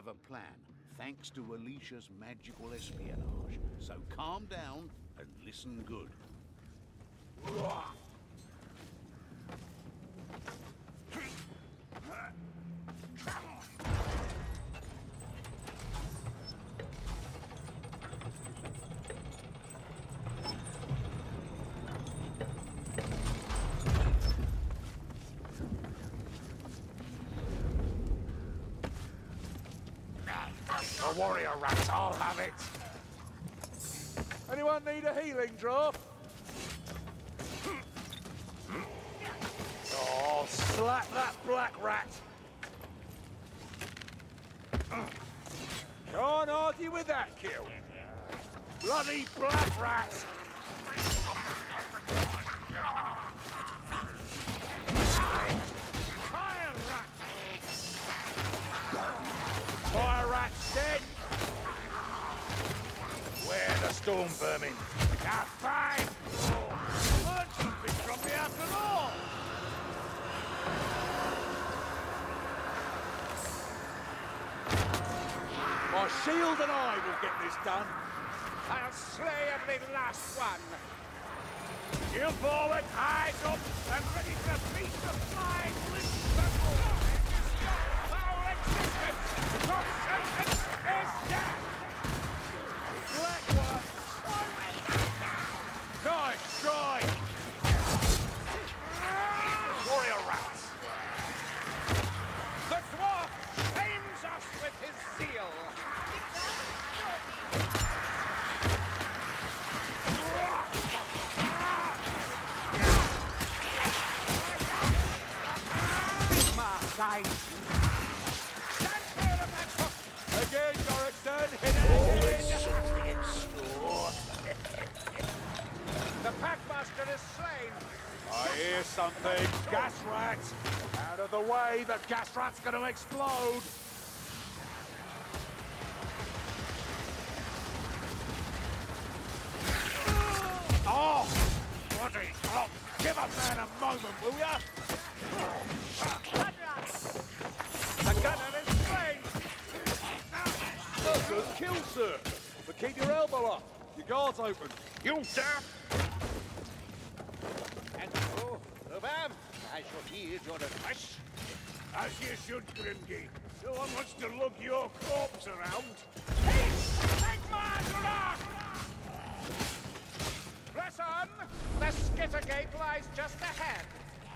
have a plan, thanks to Alicia's magical espionage. So calm down and listen good. The warrior rats, I'll have it. Anyone need a healing draught? Oh, slap that black rat! Can't argue with that kill. Bloody black rat! Fire rat! Fire rat's dead! Where the storm vermin? Now fine! Learn something from me after all! My shield and I will get this done. I'll slay every last one. You forward, eyes up, and ready to feast the flying limbs of foul existence! Your sentence is death! Black one! Nice try! Warrior rats! The dwarf shames us with his zeal! Side. Stand clear of that hook! Again, Dorikson, hit it! The Packmaster is slain! I hear something! Gas rat! Out of the way, the gas rat's gonna explode! Oh! Bloody clock! Give a man a moment, will ya? The gunner is slain! Good kill, sir. But keep your elbow up. Your guard's open. You dare! And so, Bam, I shall heed your advice. As you should, Grimgate. No one wants to lug your corpse around. Take my Press on! The Skittergate lies just ahead.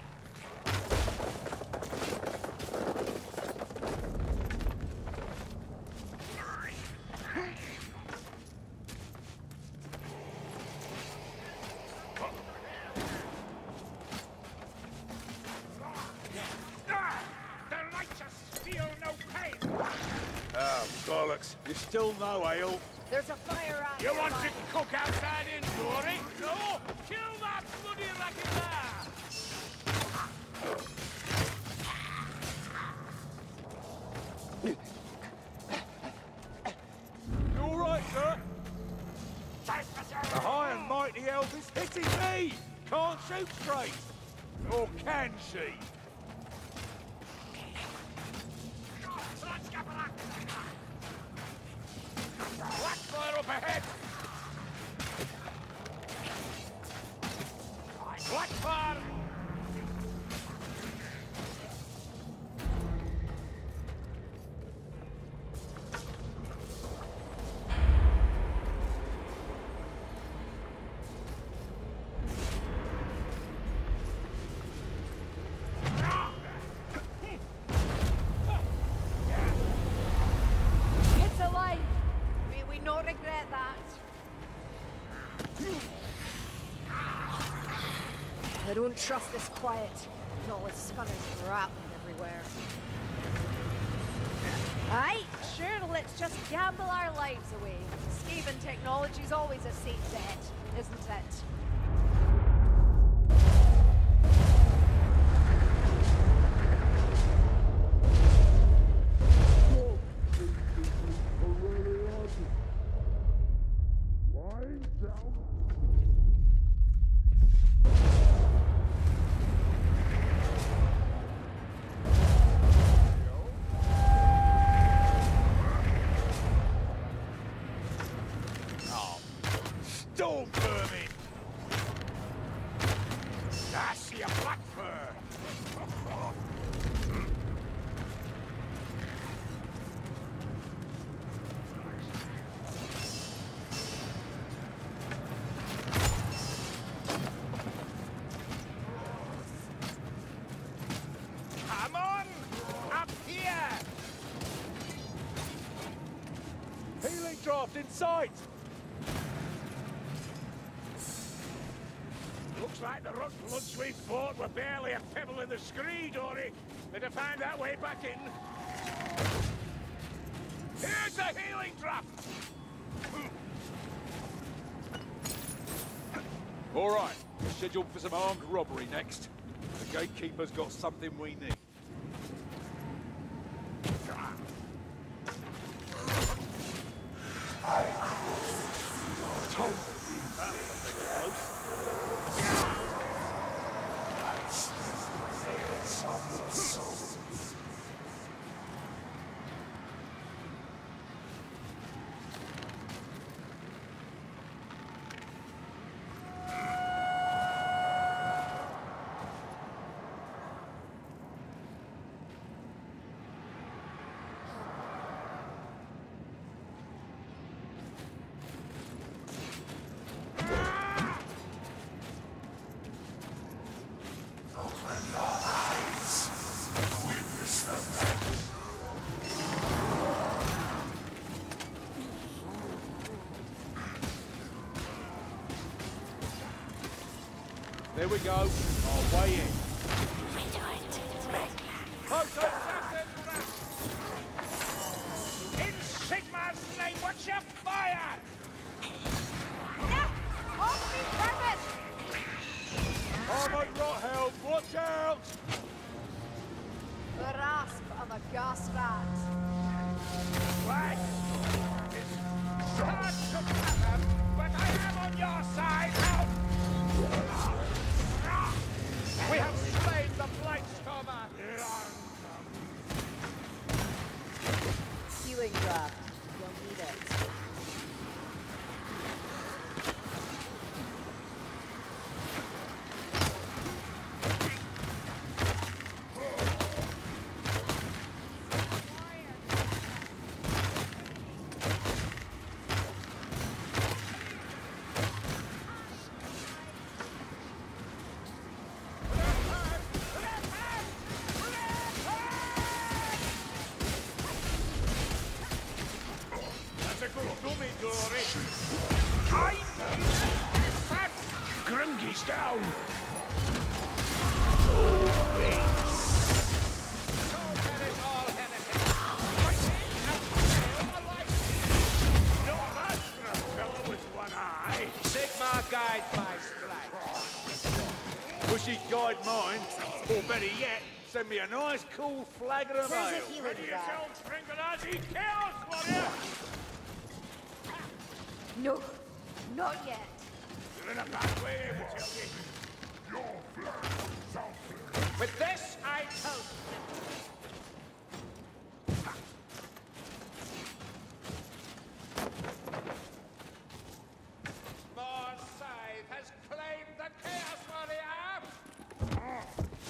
The righteous feel no pain. Oh, bollocks. You still no ale? There's a fire out You here, want to Mike. cook outside indoors? No! Kill that bloody racket You all right, sir? The high and mighty elf is hitting me! Can't shoot straight! Or can she? Blackfire up ahead! Blackfire! It's alive. We not regret that. I don't trust this quiet. And all its scunners rattling everywhere. Aye, sure, let's just gamble our lives away. Skaven technology's always a safe bet, isn't it? healing draft in sight! Looks like the rotten bloods we fought were barely a pebble in the scree, Dory. Better find that way back in. Here's the healing draft! All right, we're scheduled for some armed robbery next. The gatekeeper's got something we need. There we go. Our way in. In Sigmar's name, what's your fire? Off me, purpose! Armored Rothelm, watch out! The rasp of a gas rat. What? It's hard to fathom, but I am on your side now. We have slain the Blightstormer! Healing draft. You'll need it. Grimgey's down! Sigmar guide my strike. Wish he'd guide mine, or better yet, send me a nice cool flagon of There's a ale. healing Ready draft. yourselves, Gringonazi! Chaos warrior! No, not yet. You're in a bad way, we tell you. With this, I toast. More Scythe has claimed the Chaos Warrior!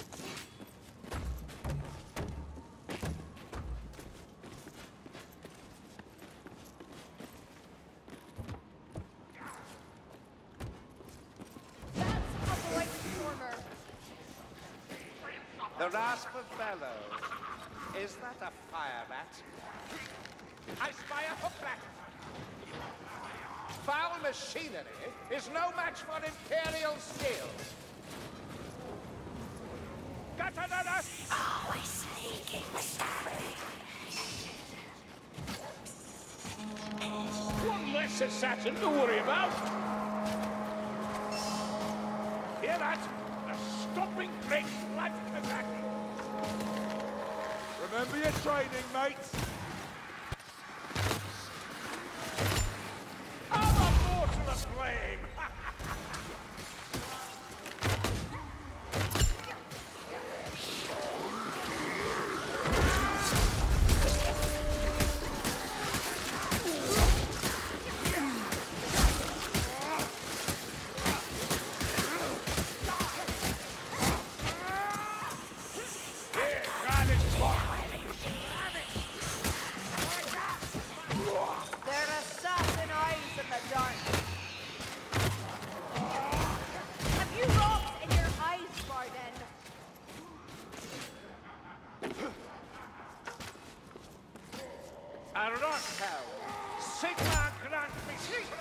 That's a Blightstormer. The rasp of bellow. Is that a fire rat? I spy a hook rat. Foul machinery is no match for Imperial skill. Got another? Always sneaking, One less assassin to worry about. Hear that? A stopping break like attack. Remember your training, mates. I'm a mortal of flame. Here, try this one. A Roscoe! Sigmar grant me strength!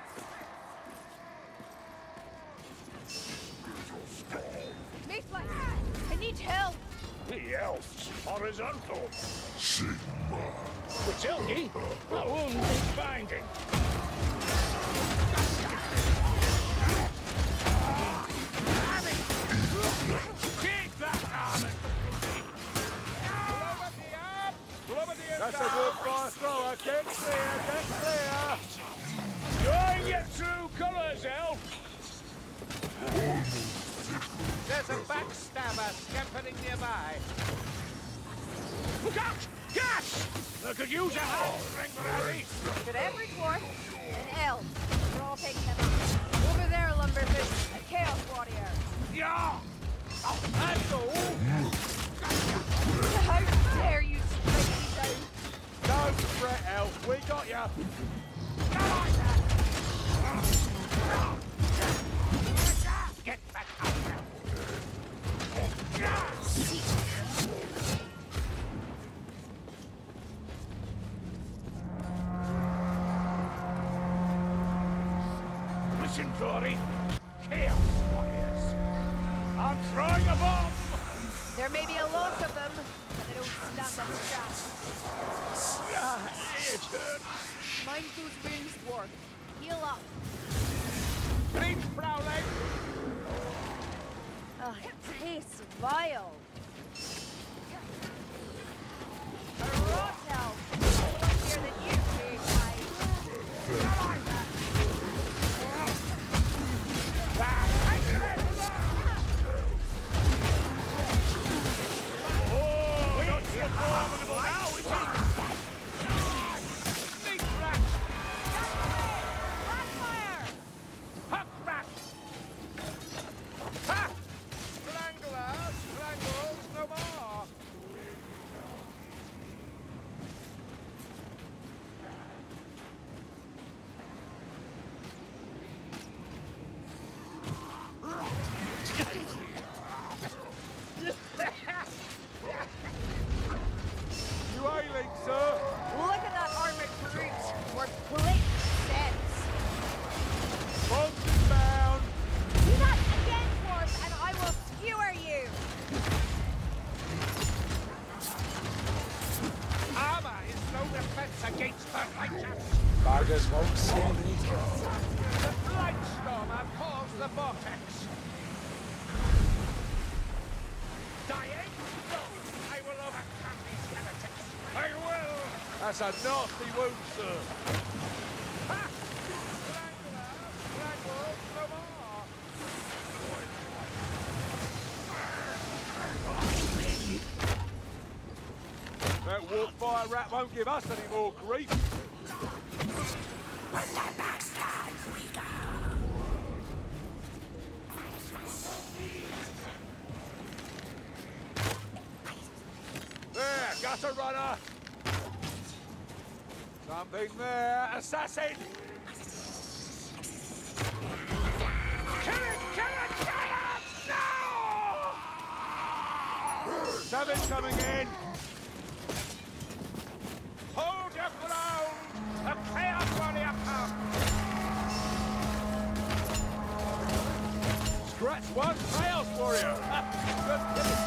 Mayfly, I need help. The elf's horizontal. Sigmar. Witilki, a wound is binding. Keep that armor! That's a good fire thrower. Get clear, get clear. Showing your true colours, elf. There's a backstabber scampering nearby. Look out! Gas! I could use a hand strength, Harry. But every dwarf, an elf. They're all taking them. Over there, Lumberfish, a chaos warrior. Yeah! Oh, that's all. How dare you strike me down? Don't fret, elf. We got ya. Get back out there! Listen, Dory. Chaos warriors. I'm throwing a bomb. There may be a lot of them, but they don't stand a chance. It hurts. Mind those wounds, dwarf. Heal up. Breach prowling! Oh, it tastes vile. A rot elf. Luckier than you, Oh, not so formidable now, is it? Sneak rat! Blackfire! Huck rat! Ha! Strangler! Strangles no more! You ailing, sir? Look at that armored brute. We're blatant sense. Monster's bound. Do that again, dwarf, and I will skewer you. Armor is no defense against the righteous! Vargas won't stand any chance. The Blightstorm have caused the vortex! Dying? No! I will overcome these heretics! I will! That's a nasty wound, sir. Ha! Strangler! Strangles no more! That warp-fire rat won't give us any more grief. There, gutter runner. Something there, assassin. Kill it! Kill it! Kill it! No! Savage coming in. Hold your ground! The Chaos Warrior comes! Scratch one, Chaos Warrior. Good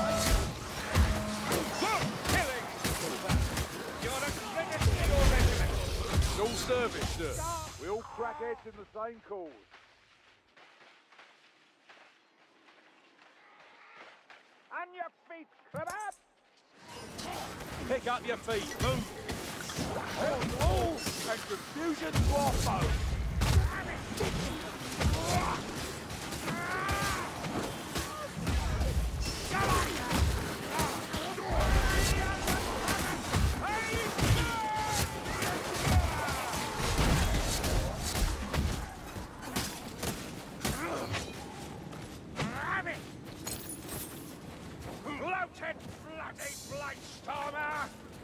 Killing! You're a credit to your regiment! It's all service, sir. We all crack heads in the same cause. On your feet, Crabab! Pick up your feet, move. Hold all and confusion to our foe. Bloated bloody Blightstormer!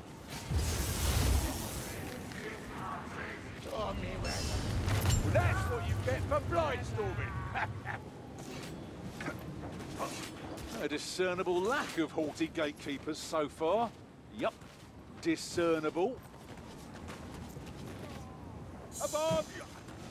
That's what you get for blindstorming. A discernible lack of haughty gatekeepers so far. Yup, discernible. Above you!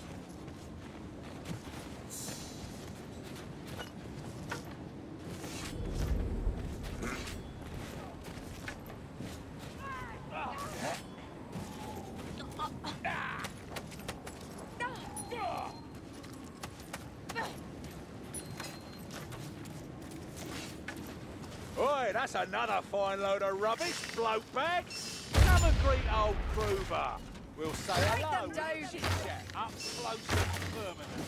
Oi, that's another fine load of rubbish, bloke bag. Come and greet old Kruber. We'll say Write hello. them down. and chit-chat up close and permanent.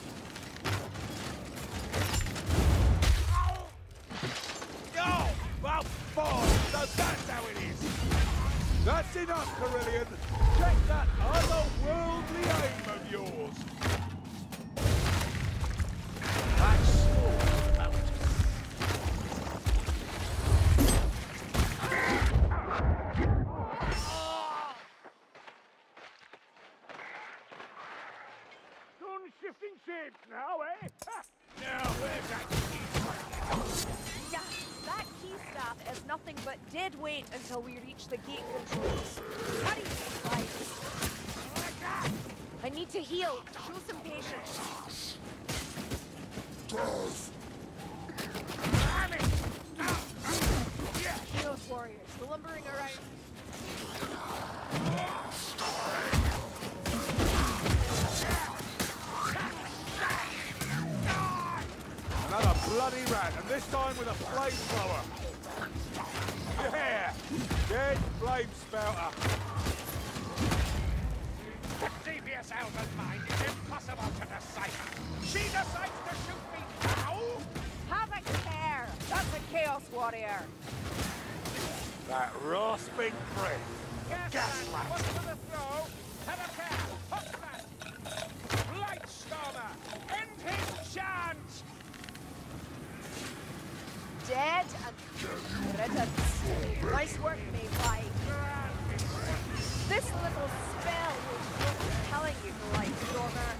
Oh, well, fine. So that's how it is. That's enough, Carillion. Check that otherworldly aim of yours. That's small, mountain. Shifting shapes now, eh? Now, where's that key? Yeah, that key staff is nothing but dead weight until we reach the gate controls. Hurry, guys. I need to heal. Show some patience. Chaos warriors, lumbering around. Another bloody rat, and this time with a flamethrower. Yeah! Dead flame spouter. The devious elven mind is impossible to decipher. She decides to shoot me now! Have a care. That's a chaos warrior. That rasping prick. Gasland, what's to the throw? Have a care! Hopman! Blightstormer! End his chance! Dead and riddance. Nice work, Mayfly. This little spell will be telling you, Blightstormer.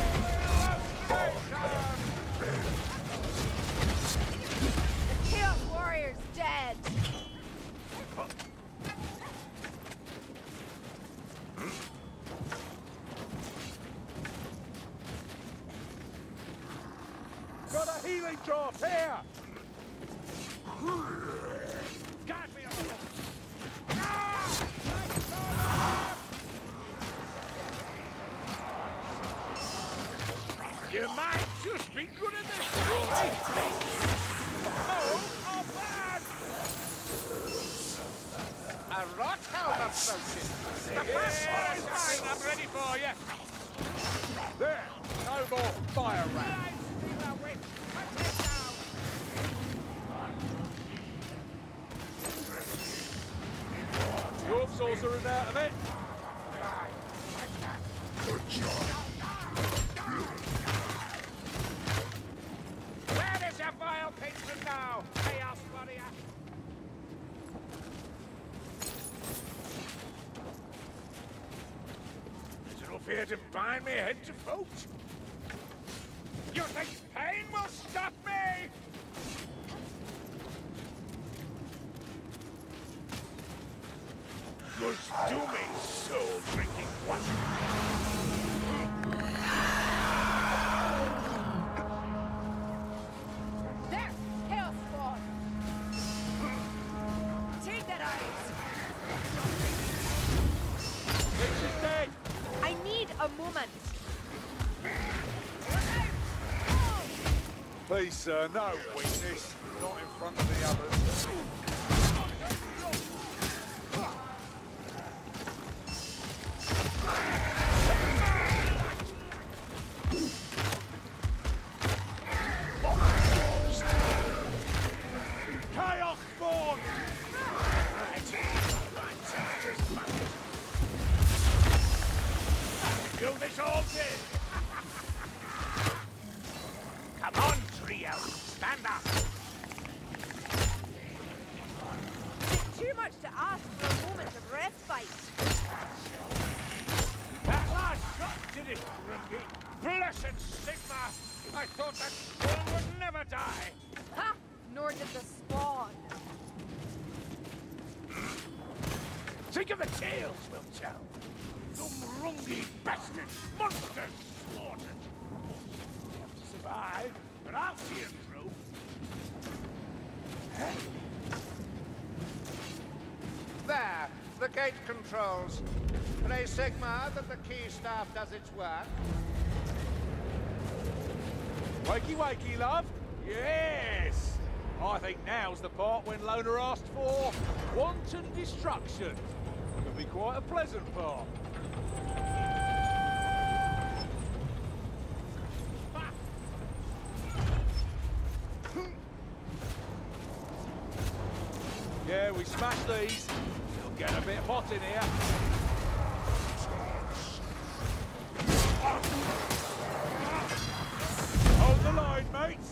The Chaos Warrior's dead. Got a healing drop here! Guard me a little. You might just be good at this, right? Oh, bad! A rot helm approaching. The first one is mine. I'm ready for you. There! No more fire rat! Light stealer witch. Hunt it down. Dwarf sorcerer's out of it. Where is your vile patron now, Chaos Warrior? Is it no fear to bind me head to foot? You think pain will stop me? Was dooming soul drinking one. There! Chaos Spawn! Take that ice! This is dead! I need a moment. Please, sir, no weakness. Not in front of the others. Chaos Spawn! Do this all day. Come on, trio. Stand up. It's too much to ask for a moment of respite. That last shot did it, rookie. Blessed Sigma. I thought that spawn would never die. Ha! Nor did the spawn. Think of the tales we'll tell. Some rungy bastard. blasted monsters slaughtered. Survive, but I'll see him through. There, the gate controls. Pray, Sigmar, that the key staff does its work. Wakey, wakey, love. Yes! I think now's the part when Loner asked for wanton destruction. Could be quite a pleasant part. Yeah, we smash these. It'll get a bit hot in here. Hold the line, mates.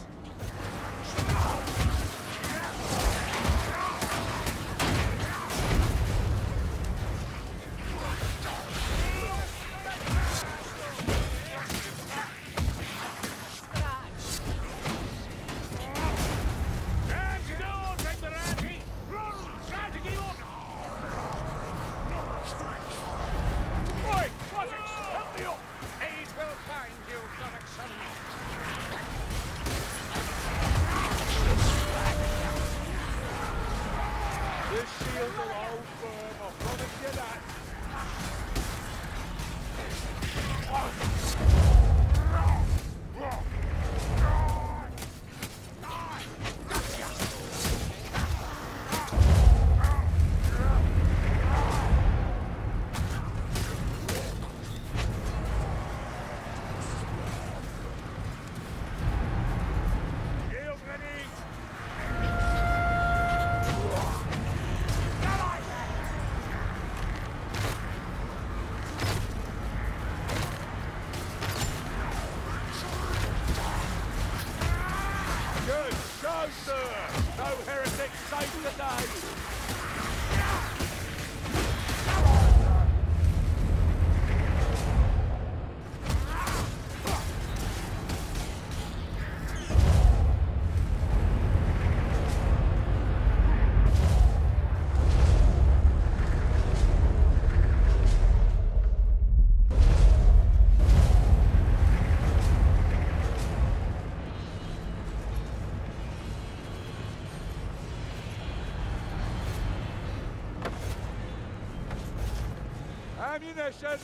Ammunition!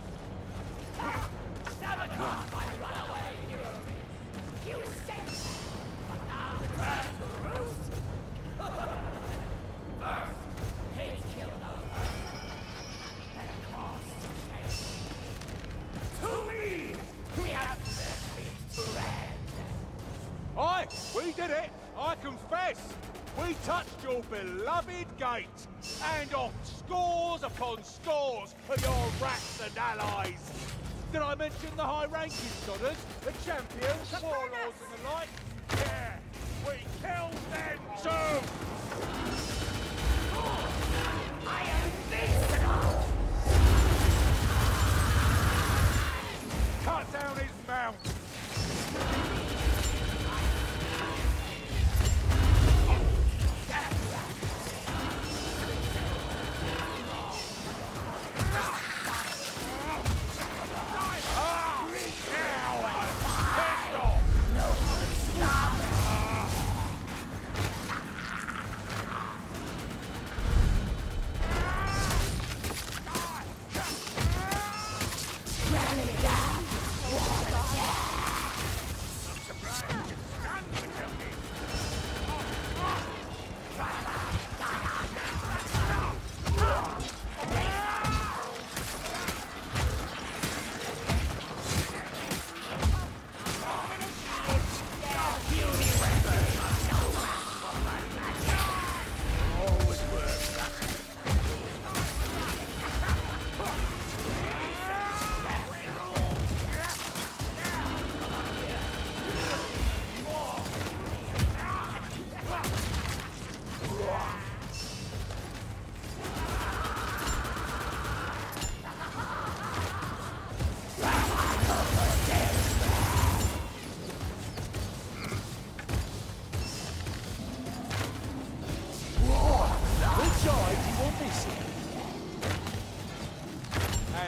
Aye, we did it! I confess! We touched your beloved gate, and off scores upon scores of your rats and allies. Did I mention the high-ranking sodders, the champions, warlords and the like? Yeah, we killed them too! I am invincible! Cut down his mount!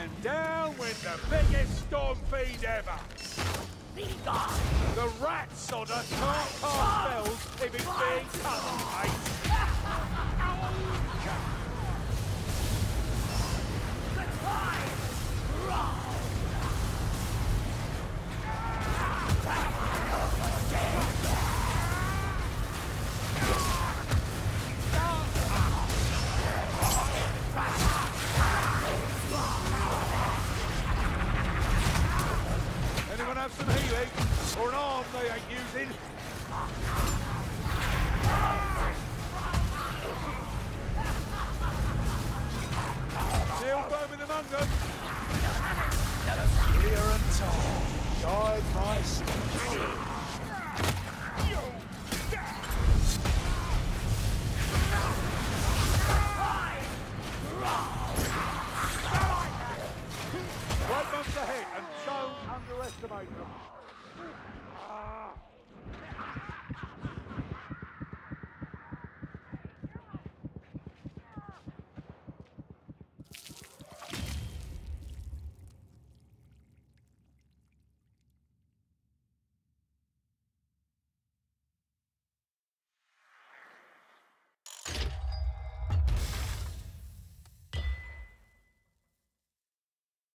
And down went the biggest storm fiend ever. The rat sodder can't cast spells if it's being touched, mate. Anyone have some healing? Or an arm they ain't using? Still foaming among them. Clear and tall. Guide my steps. Right bumps ahead and don't underestimate them.